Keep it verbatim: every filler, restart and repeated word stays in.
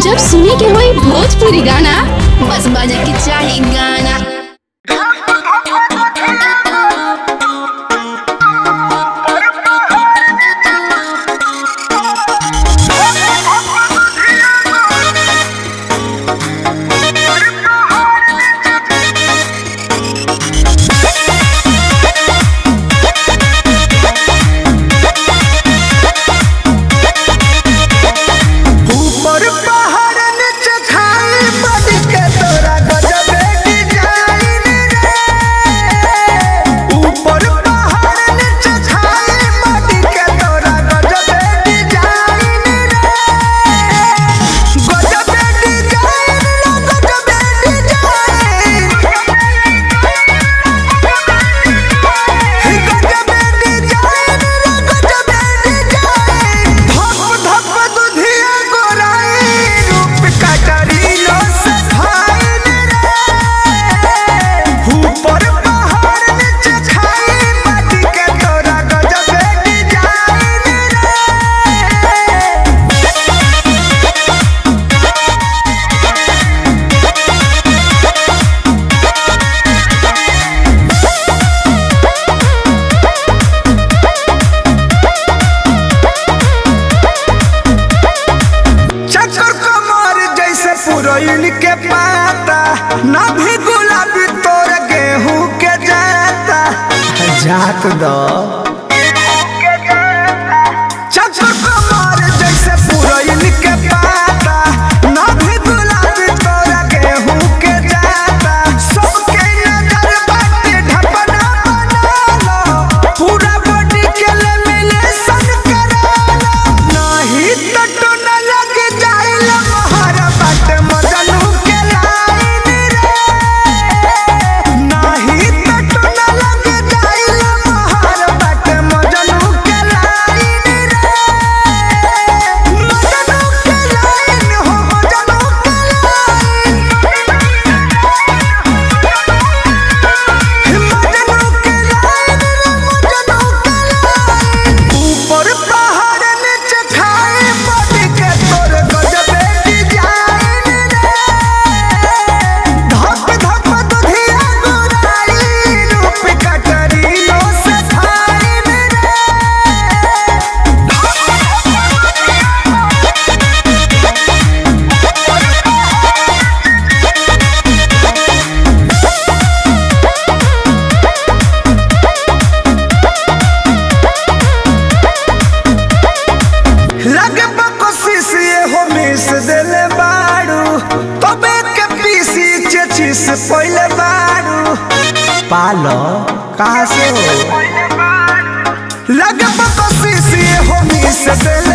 जब सुने के होई भोजपुरी गाना बस बजे के चाही गाना। के पाता ना भी गुलाबी तोर गेहूं के जाता जात दो चक्कर कमर जैसे पुरैन के पाता ना भी गुलाबी तोर गेहूं के जाता सबके नजर बाटे ढपना बना लो पूरा बॉडी के ले मिले सन करा लो नहीं तो टूना लग जाए लम्हारा बाटे मजनू पहले बारू पालो कहाँ से हो लगे बकसी से हो मिस